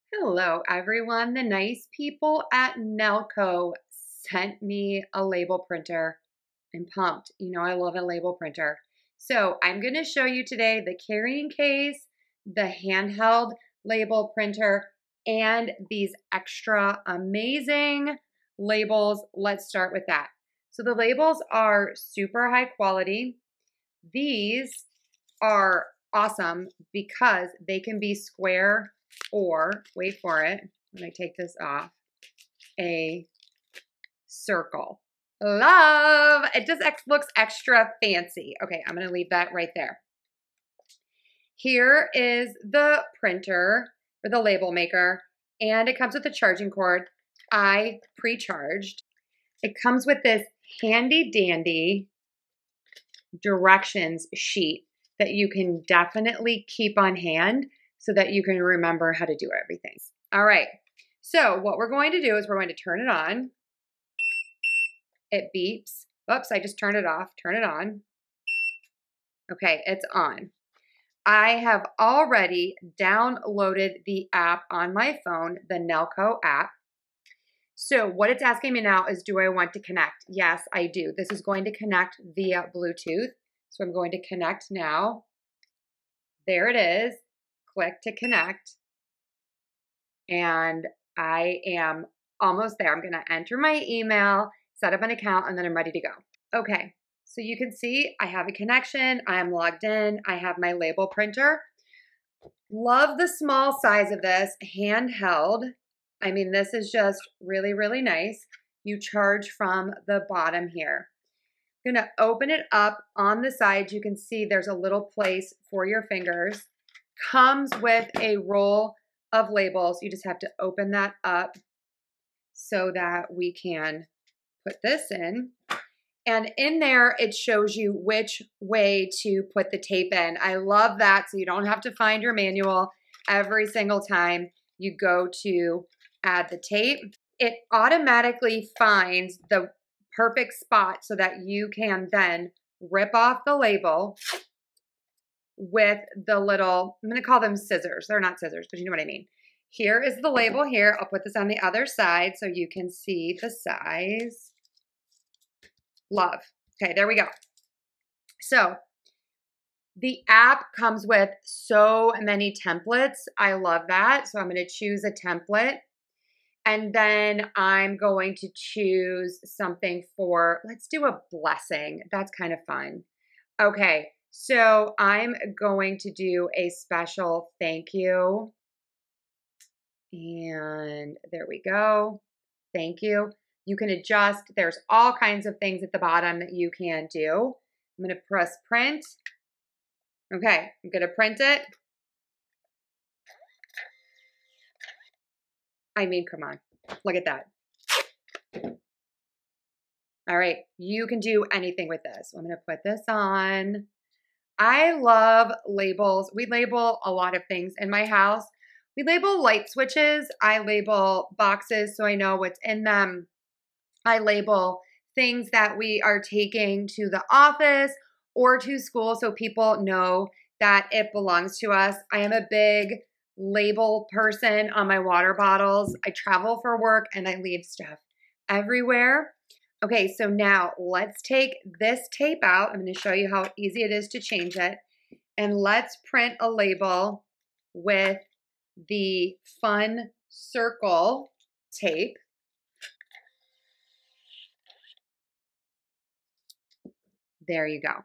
Hello, everyone. The nice people at Nelco sent me a label printer. I'm pumped. You know, I love a label printer. So I'm going to show you today the carrying case, the handheld label printer, and these extra amazing labels. Let's start with that. So the labels are super high quality. These are awesome because they can be square or, wait for it, when I take this off, a circle. Love! It just looks extra fancy. Okay, I'm going to leave that right there. Here is the printer or the label maker, and it comes with a charging cord. I pre-charged. It comes with this handy dandy directions sheet that you can definitely keep on hand so that you can remember how to do everything. All right, so what we're going to do is we're going to turn it on. It beeps. Oops, I just turned it off. Turn it on. Okay, it's on. I have already downloaded the app on my phone, the Nelco app. So what it's asking me now is, do I want to connect? Yes, I do. This is going to connect via Bluetooth. So I'm going to connect now. There it is. Click to connect. And I am almost there. I'm going to enter my email, set up an account, and then I'm ready to go. Okay, so you can see I have a connection. I am logged in. I have my label printer. Love the small size of this, handheld. I mean, this is just really, really nice. You charge from the bottom here. I'm gonna open it up on the side. You can see there's a little place for your fingers. Comes with a roll of labels. You just have to open that up so that we can put this in. And in there, it shows you which way to put the tape in. I love that, so you don't have to find your manual every single time you go to add the tape. It automatically finds the perfect spot so that you can then rip off the label with the little, I'm going to call them scissors. They're not scissors, but you know what I mean. Here is the label here. I'll put this on the other side so you can see the size. Love. Okay, there we go. So the app comes with so many templates. I love that. So I'm going to choose a template. And then I'm going to choose something for, let's do a blessing. That's kind of fun. Okay, so I'm going to do a special thank you. And there we go. Thank you. You can adjust. There's all kinds of things at the bottom that you can do. I'm going to press print. Okay, I'm going to print it. I mean, come on. Look at that. All right, you can do anything with this. I'm going to put this on. I love labels. We label a lot of things in my house. We label light switches. I label boxes so I know what's in them. I label things that we are taking to the office or to school so people know that it belongs to us. I am a big label person on my water bottles. I travel for work and I leave stuff everywhere. Okay, so now let's take this tape out. I'm going to show you how easy it is to change it. And let's print a label with the fun circle tape. There you go.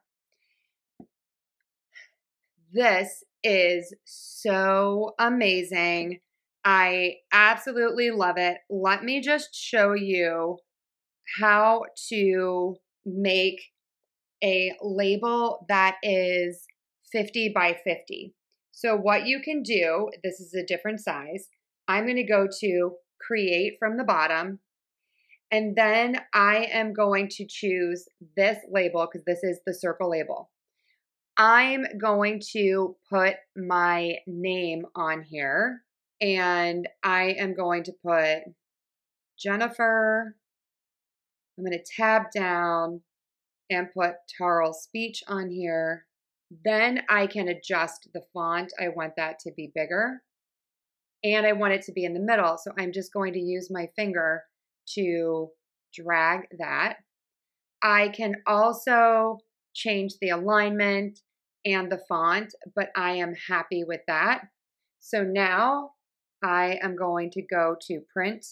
This is so amazing. I absolutely love it. Let me just show you how to make a label that is 50 by 50. So what you can do, this is a different size. I'm going to go to create from the bottom. And then I am going to choose this label because this is the circle label. I'm going to put my name on here and I am going to put Jennifer. I'm going to tab down and put Tarl Speech on here. Then I can adjust the font. I want that to be bigger. and I want it to be in the middle. So I'm just going to use my finger to drag that. I can also change the alignment and the font, but I am happy with that. So now I am going to go to print.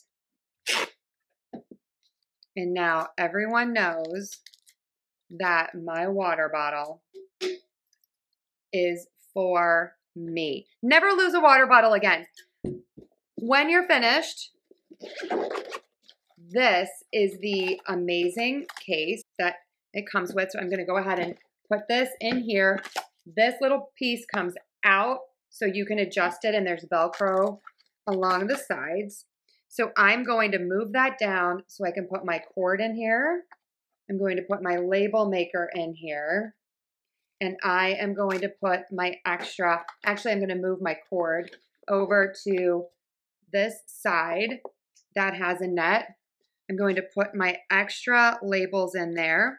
And now everyone knows that my water bottle is for me. Never lose a water bottle again. When you're finished, this is the amazing case that it comes with. So I'm going to go ahead and put this in here. This little piece comes out so you can adjust it, and there's Velcro along the sides. So I'm going to move that down so I can put my cord in here. I'm going to put my label maker in here. And I am going to put my extra, actually I'm going to move my cord over to this side that has a net. I'm going to put my extra labels in there.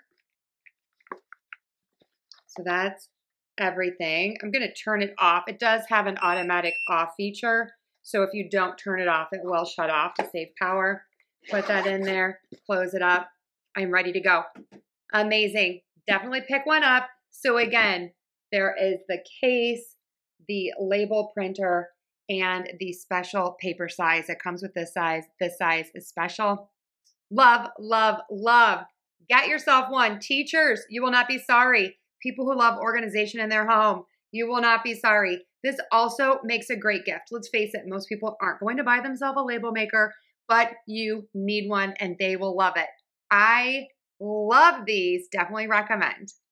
So that's everything. I'm going to turn it off. It does have an automatic off feature. So if you don't turn it off, it will shut off to save power. Put that in there, close it up. I'm ready to go. Amazing. Definitely pick one up. So again, there is the case, the label printer, and the special paper size that comes with this size. This size is special. Love, love, love. Get yourself one. Teachers, you will not be sorry. People who love organization in their home, you will not be sorry. This also makes a great gift. Let's face it, most people aren't going to buy themselves a label maker, but you need one and they will love it. I love these. Definitely recommend.